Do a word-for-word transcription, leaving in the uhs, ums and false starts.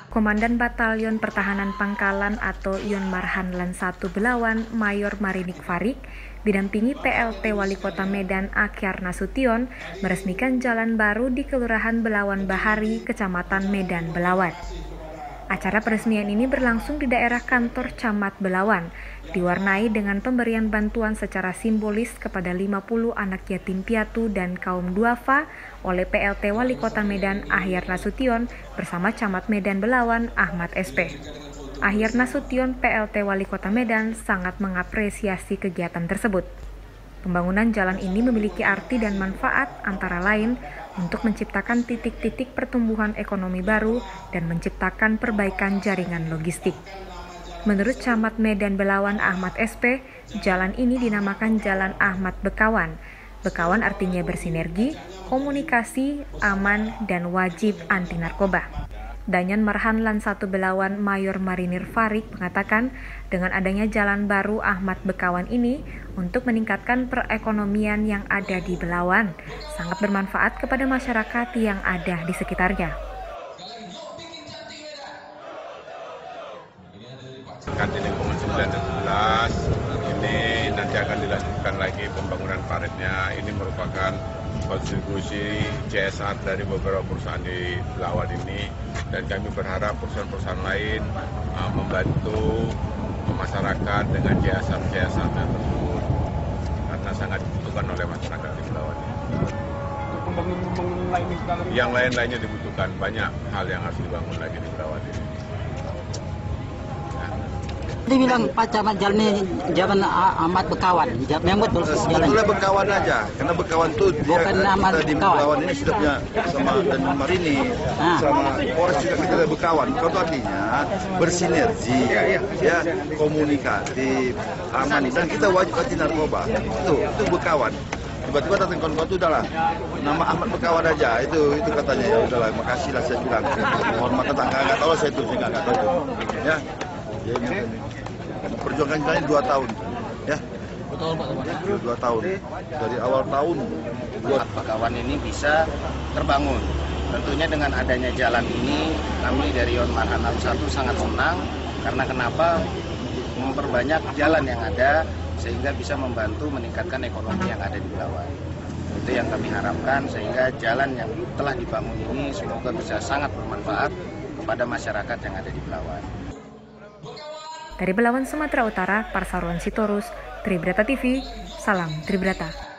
Komandan Batalion Pertahanan Pangkalan atau Yon Marhanlan satu Belawan, Mayor Marinik Farik, didampingi P L T Wali Kota Medan Akhyar Nasution, meresmikan jalan baru di Kelurahan Belawan Bahari, Kecamatan Medan, Belawan. Acara peresmian ini berlangsung di daerah kantor Camat Belawan, diwarnai dengan pemberian bantuan secara simbolis kepada lima puluh anak yatim piatu dan kaum duafa oleh P L T Wali Kota Medan Akhyar Nasution bersama Camat Medan Belawan Ahmad S P. Akhyar Nasution P L T Wali Kota Medan sangat mengapresiasi kegiatan tersebut. Pembangunan jalan ini memiliki arti dan manfaat antara lain untuk menciptakan titik-titik pertumbuhan ekonomi baru dan menciptakan perbaikan jaringan logistik. Menurut Camat Medan Belawan Ahmad S P, jalan ini dinamakan Jalan Ahmad Bekawan. Bekawan artinya bersinergi, komunikasi, aman, dan wajib anti narkoba. Danyan Marhanlan satu Belawan Mayor Marinir Farik mengatakan dengan adanya jalan baru Ahmad Bekawan ini untuk meningkatkan perekonomian yang ada di Belawan sangat bermanfaat kepada masyarakat yang ada di sekitarnya. Kantin Komisi sembilan belas ini nanti akan dilanjutkan lagi pembangunan paretnya. Ini merupakan kontribusi C S R dari beberapa perusahaan di Belawan ini, dan kami berharap perusahaan-perusahaan lain uh, membantu masyarakat dengan C S R-C S R tersebut karena sangat dibutuhkan oleh masyarakat di Belawan. Pembangunan lain yang lain-lainnya dibutuhkan, banyak hal yang harus dibangun lagi di Belawan ini. Dibilang Pak Camat jalannya jalan Ahmad Bekawan, memang betul jalan. Sebetulnya Bekawan aja, karena Bekawan itu dia kita di Belawan ini sudah punya sama dan Marini, ah. sama Polres juga kita ada Bekawan. Itu artinya bersinergi, ya komunikatif, aman, dan kita wajib anti narkoba. Itu itu Bekawan. Tiba-tiba datang kawan-kawan itu udahlah nama Ahmad Bekawan aja, itu itu katanya ya udahlah, makasih lah saya bilang. Mohon maaf tentang nggak tahu saya itu, saya nggak tahu ya. Jadi perjuangan jalannya dua tahun, ya. Betul, Pak. Dua tahun. Dari awal tahun. Dua Bekawan ini bisa terbangun. Tentunya dengan adanya jalan ini, kami dari Yon Marhanlan satu sangat senang karena kenapa memperbanyak jalan yang ada sehingga bisa membantu meningkatkan ekonomi yang ada di Belawan. Itu yang kami harapkan sehingga jalan yang telah dibangun ini semoga bisa sangat bermanfaat kepada masyarakat yang ada di Belawan. Dari Belawan, Sumatera Utara, Parsaruan Sitorus, Tribrata T V, salam Tribrata.